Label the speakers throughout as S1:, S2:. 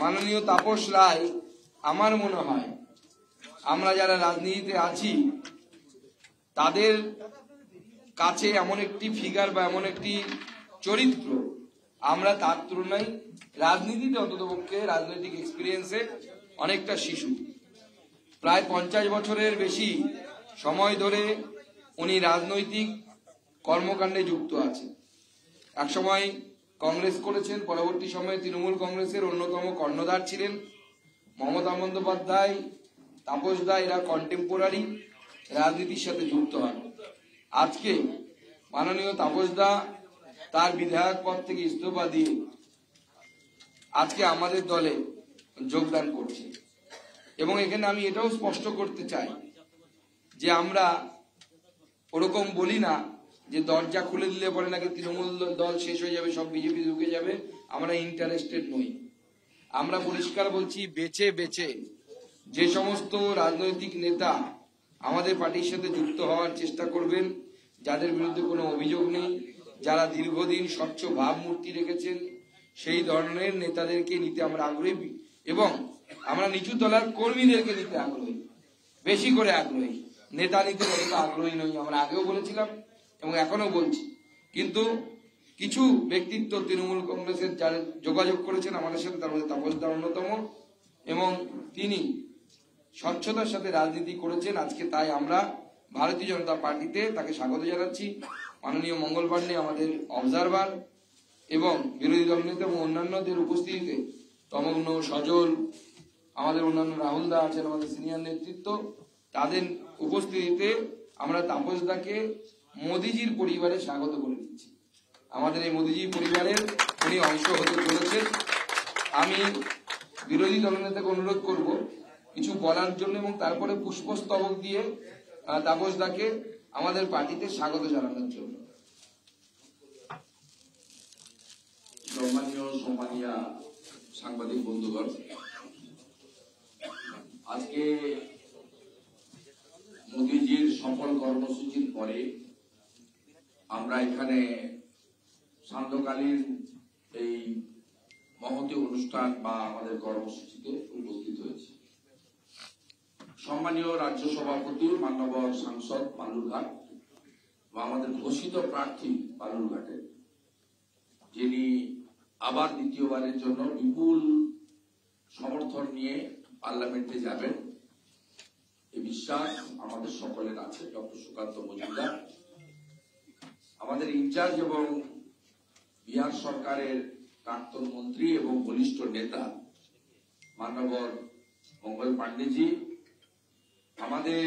S1: মাননীয় তাপস রায়, আমার মনে হয় আমরা যারা রাজনীতিতে আছি তাদের কাছে এমন একটি ফিগার বা এমন একটি চরিত্র, আমরা তার তুলনায় রাজনীতিতে অন্ততপক্ষে রাজনৈতিক এক্সপিরিয়েন্সে অনেকটা শিশু। প্রায় 50 বছরের বেশি সময় ধরে উনি রাজনৈতিক কর্মকাণ্ডে যুক্ত আছেন। একসময় কংগ্রেস করেছেন, পরবর্তী সময়ে তৃণমূল কংগ্রেসের অন্যতম কর্ণধার ছিলেন। মমতা বন্দ্যোপাধ্যায়, তাপস দা এরা কন্টেম্পোরারি রাজনীতির সাথে যুক্ত হন। আজকে মাননীয় তাপস দা তার বিধায়ক পদ থেকে ইস্তফা দিয়ে আজকে আমাদের দলে যোগদান করছে। এবং এখানে আমি এটাও স্পষ্ট করতে চাই যে আমরা ওরকম বলি না যে দরজা খুলে দিলে পরে নাকি তৃণমূল দল শেষ হয়ে যাবে, সব বিজেপি ঢুকে যাবে, আমরা ইন্টারেস্টেড নই। আমরা পরিষ্কার বলছি, বেছে বেছে যে সমস্ত রাজনৈতিক নেতা আমাদের পার্টির সাথে যুক্ত হওয়ার চেষ্টা করবেন, যাদের বিরুদ্ধে কোনো অভিযোগ নেই, যারা দীর্ঘদিন স্বচ্ছ ভাবমূর্তি রেখেছেন, সেই ধরনের নেতাদেরকে নিতে আমরা আগ্রহী এবং আমরা নিচু তলার কর্মীদেরকে নিতে আগ্রহী, বেশি করে আগ্রহী। নেতা নিতে অতটা আগ্রহী নই, আমরা আগেও বলেছিলাম এবং এখনো বলছি। কিন্তু কিছু ব্যক্তিত্ব তৃণমূল কংগ্রেসের যারা যোগাযোগ করেছেন আমাদের সাথে, তার মধ্যে তাপস দা অন্যতম, এবং তিনি স্বচ্ছতার সাথে রাজনীতি করেছেন। আজকে তাই আমরা ভারতীয় জনতা পার্টিতে তাকে স্বাগত জানাচ্ছি। মাননীয় মঙ্গল পাণ্ডে আমাদের অবজারভার এবং বিরোধী দল নেতা এবং অন্যান্যদের উপস্থিতিতে, তমগ্ন, সজল, আমাদের অন্যান্য রাহুল দা আছেন, আমাদের সিনিয়র নেতৃত্ব, তাদের উপস্থিতিতে আমরা তাপস দাকে মোদিজির পরিবারে স্বাগত করে দিচ্ছি। আমাদের এই মোদিজি পরিবারের উনি অংশ হতে চলেছেন। আমি বিরোধী দলনেতাকে অনুরোধ করব কিছু বলার জন্য এবং তারপরে পুষ্পস্তবক দিয়ে তাপস দাকে আমাদের পার্টিতে স্বাগত জানানোর জন্য।
S2: সম্মানীয় সাংবাদিক বন্ধুগণ, আজকে মোদিজির সফল কর্মসূচির পরে আমরা এখানে সান্ধ্যকালীন এই মহতী অনুষ্ঠান বা আমাদের কর্মসূচিতে উপস্থিত হয়েছি। সম্মানীয় রাজ্য সভাপতি, মাননীয় সাংসদ বালুরঘাট বা আমাদের ঘোষিত প্রার্থী বালুরঘাটে, যিনি আবার দ্বিতীয়বারের জন্য বিপুল সমর্থন নিয়ে পার্লামেন্টে যাবেন, এই বিশ্বাস আমাদের সকলের আছে। ডক্টর সুকান্ত মজুমদার আমাদের ইনচার্জ এবং বিহার সরকারের প্রাক্তন মন্ত্রী এবং বলিষ্ঠ নেতা মাননীয় মঙ্গল পাণ্ডেজি, আমাদের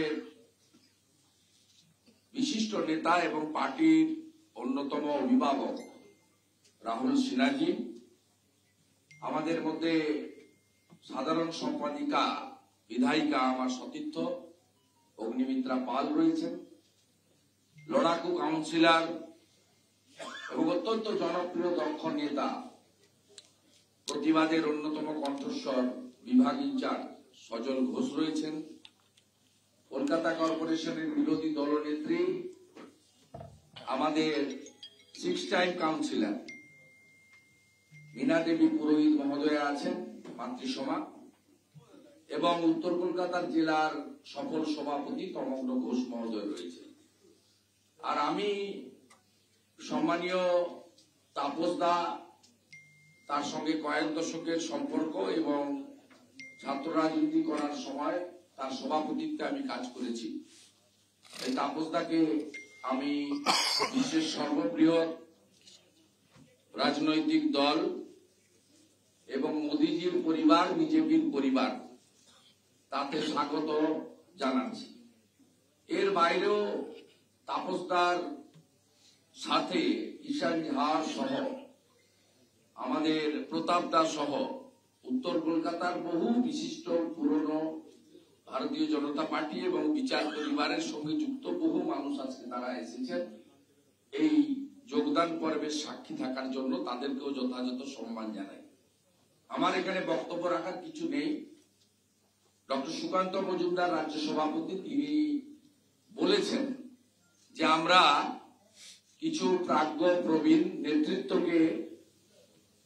S2: বিশিষ্ট নেতা এবং পার্টির অন্যতম অভিভাবক রাহুল সিনহাজি, আমাদের মধ্যে সাধারণ সম্পাদিকা বিধায়িকা আমার সতীর্থ অগ্নিমিত্রা পাল রয়েছেন, লড়াকু কাউন্সিলর এবং অত্যন্ত জনপ্রিয় দক্ষ নেতা, প্রতিবাদের অন্যতম কণ্ঠস্বর বিভাগ ইনচার্জ সজল ঘোষ রয়েছেন, কলকাতা কর্পোরেশনের বিরোধী দলনেত্রী আমাদের 6 টাইম কাউন্সিলর মীনা দেবী পুরোহিত মহোদয়া আছেন, মাতৃসভা, এবং উত্তর কলকাতার জেলার সফল সভাপতি তমগ্ন ঘোষ মহোদয় রয়েছে। আর আমি সম্মানীয় তাপস দা, তার সঙ্গে কয়েক দশকের সম্পর্ক এবং ছাত্র রাজনীতি করার সময় তার সভাপতিত্বে আমি কাজ করেছি। এই তাপস দাকে আমি বিশ্বের সর্ববৃহৎ রাজনৈতিক দল এবং মোদিজির পরিবার, বিজেপির পরিবার, তাতে স্বাগত জানাচ্ছি। এর বাইরেও তাপসদার সাথে ঈশান ঝা সহ, আমাদের প্রতাপ দাস সহ উত্তর কলকাতার বহু বিশিষ্ট পুরনো ভারতীয় জনতা পার্টি এবং বিচার পরিবারের সঙ্গে যুক্ত বহু মানুষ আজকে তারা এসেছেন এই যোগদান পর্বের সাক্ষী থাকার জন্য। তাদেরকেও যথাযথ সম্মান জানাই। আমার এখানে বক্তব্য রাখার কিছু নেই। ডক্টর সুকান্ত মজুমদার রাজ্য সভাপতি, তিনি বলেছেন যে আমরা কিছু প্রাজ্ঞ প্রবীণ নেতৃত্বকে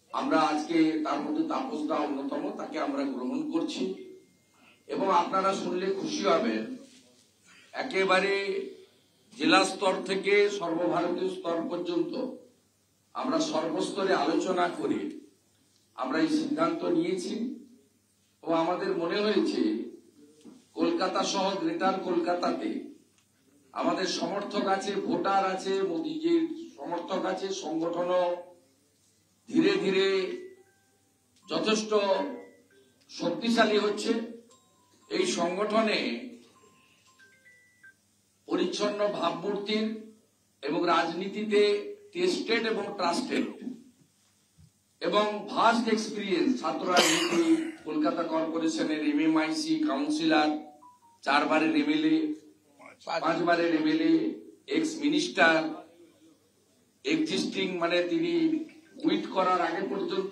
S2: আমরা আজকে তার মধ্যে তাপসদা অন্যতম, তাকে আমরা গ্রহণ করছি। এবং আপনারা শুনলে খুশি হবেন, একেবারে জেলা স্তর থেকে সর্বভারতীয় স্তর পর্যন্ত আমরা সর্বস্তরে আলোচনা করে আমরা এই সিদ্ধান্ত নিয়েছি। ও আমাদের মনে হয়েছে কলকাতা সহ গ্রেটার কলকাতাতে আমাদের সমর্থক আছে, ভোটার আছে, মোদীজির সমর্থক আছে, সংগঠনও ধীরে ধীরে যথেষ্ট শক্তিশালী হচ্ছে। এই সংগঠনে পরিচ্ছন্ন ভাবমূর্তির এবং রাজনীতিতে টেস্টেড এবং ট্রাস্টেড এবং ভাস্ট এক্সপিরিয়েন্স ছাত্র রাজনীতি, কলকাতা কর্পোরেশনের এমএমআইসি কাউন্সিলর, 4 বারের এমএলএ, 5 বারের এমএলএ, এক্স মিনিস্টার, এক্সিস্টিং মানে তিনি কুইট করার আগে পর্যন্ত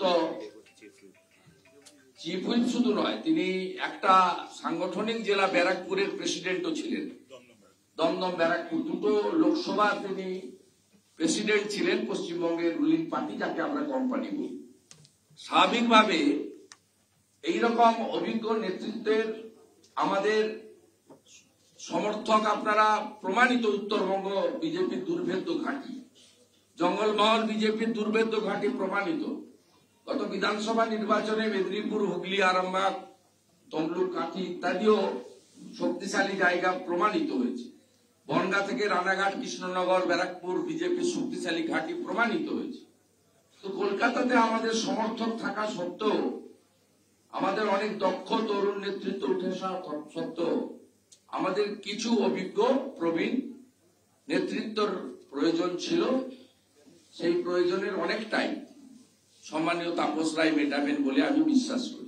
S2: চিফ হুইপ শুধু নয়, তিনি একটা সাংগঠনিক জেলা ব্যারাকপুরের প্রেসিডেন্টও ছিলেন। দমদম ব্যারাকপুর দুটো লোকসভা তিনি প্রেসিডেন্ট ছিলেন পশ্চিমবঙ্গের রুলিং পার্টি, যাকে আমরা কোম্পানি বলি। স্বাভাবিকভাবে এইরকম অভিজ্ঞ নেতৃত্বের আমাদের সমর্থক আপনারা প্রমাণিত। উত্তরবঙ্গ বিজেপির দুর্ভেদ্য ঘাঁটি, জঙ্গলমহল বিজেপির দুর্ভেদ্য ঘাঁটি প্রমাণিত। গত বিধানসভা নির্বাচনে মেদিনীপুর, হুগলি, আরামবাগ, তমলুক, কাঁথি ইত্যাদিও শক্তিশালী জায়গা প্রমাণিত হয়েছে। বনগাঁ থেকে রানাঘাট, কৃষ্ণনগর, ব্যারাকপুর বিজেপির শক্তিশালী ঘাঁটি প্রমাণিত হয়েছে। তো কলকাতাতে আমাদের সমর্থক থাকা সত্ত্বেও, আমাদের অনেক দক্ষ তরুণ নেতৃত্ব উঠে আসা সত্ত্বেও আমাদের কিছু অভিজ্ঞ প্রবীণ নেতৃত্বর প্রয়োজন ছিল। সেই প্রয়োজনের অনেকটাই সম্মানীয় তাপস রায় মেটাবেন বলে আমি বিশ্বাস করি।